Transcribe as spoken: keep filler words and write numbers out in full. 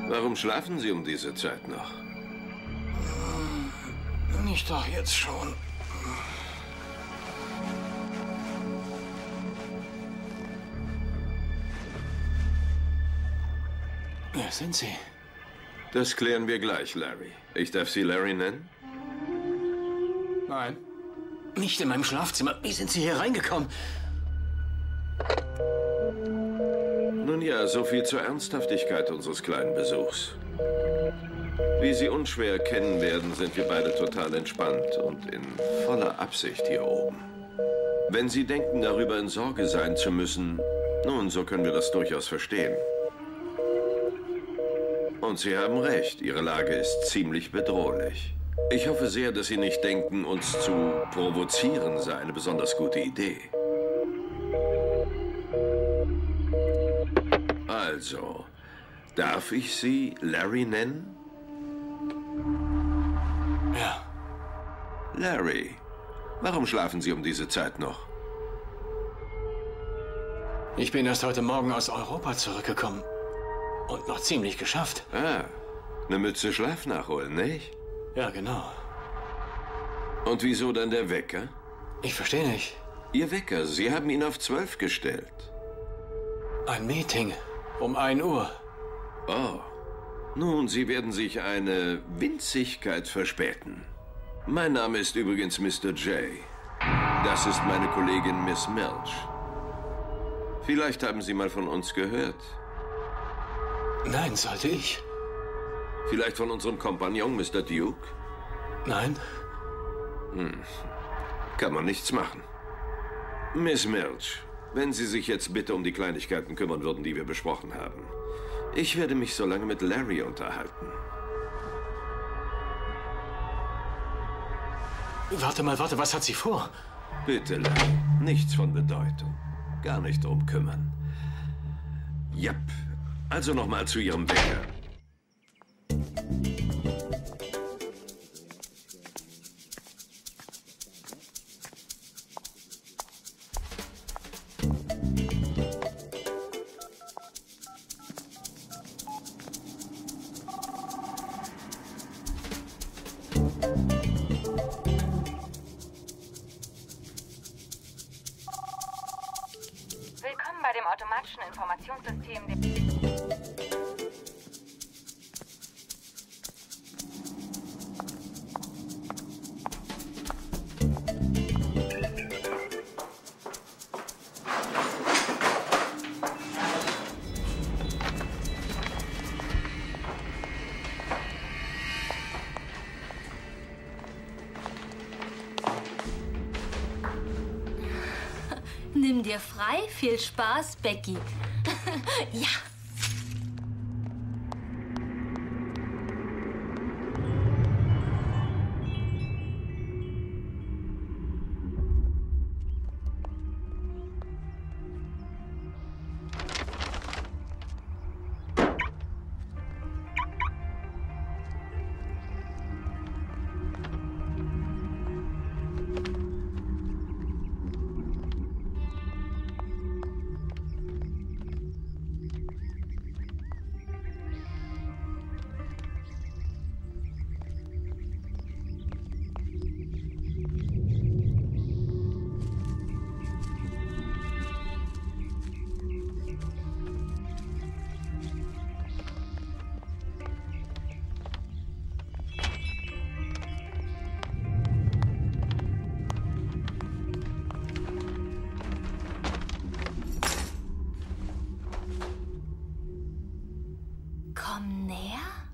Warum schlafen Sie um diese Zeit noch? Nicht doch jetzt schon. Wer sind Sie? Das klären wir gleich, Larry. Ich darf Sie Larry nennen? Nein. Nicht in meinem Schlafzimmer. Wie sind Sie hier reingekommen? Nun ja, so viel zur Ernsthaftigkeit unseres kleinen Besuchs. Wie Sie unschwer erkennen werden, sind wir beide total entspannt und in voller Absicht hier oben. Wenn Sie denken, darüber in Sorge sein zu müssen, nun, so können wir das durchaus verstehen. Und Sie haben recht, Ihre Lage ist ziemlich bedrohlich. Ich hoffe sehr, dass Sie nicht denken, uns zu provozieren sei eine besonders gute Idee. Also, darf ich Sie Larry nennen? Ja. Larry, warum schlafen Sie um diese Zeit noch? Ich bin erst heute Morgen aus Europa zurückgekommen. Und noch ziemlich geschafft. Ah, eine Mütze Schlaf nachholen, nicht? Ja, genau. Und wieso dann der Wecker? Ich verstehe nicht. Ihr Wecker, Sie haben ihn auf zwölf gestellt. Ein Meeting. Um ein Uhr. Oh. Nun, Sie werden sich eine Winzigkeit verspäten. Mein Name ist übrigens Mister J. Das ist meine Kollegin Miss Milch. Vielleicht haben Sie mal von uns gehört. Nein, sollte ich? Vielleicht von unserem Kompagnon, Mister Duke? Nein. Hm. Kann man nichts machen. Miss Milch, wenn Sie sich jetzt bitte um die Kleinigkeiten kümmern würden, die wir besprochen haben. Ich werde mich so lange mit Larry unterhalten. Warte mal, warte, was hat sie vor? Bitte, Larry. Nichts von Bedeutung. Gar nicht drum kümmern. Jap. Also nochmal zu Ihrem Wecker. Willkommen bei dem automatischen Informationssystem der... Nimm dir frei. Viel Spaß, Becky. Ja. Komm näher.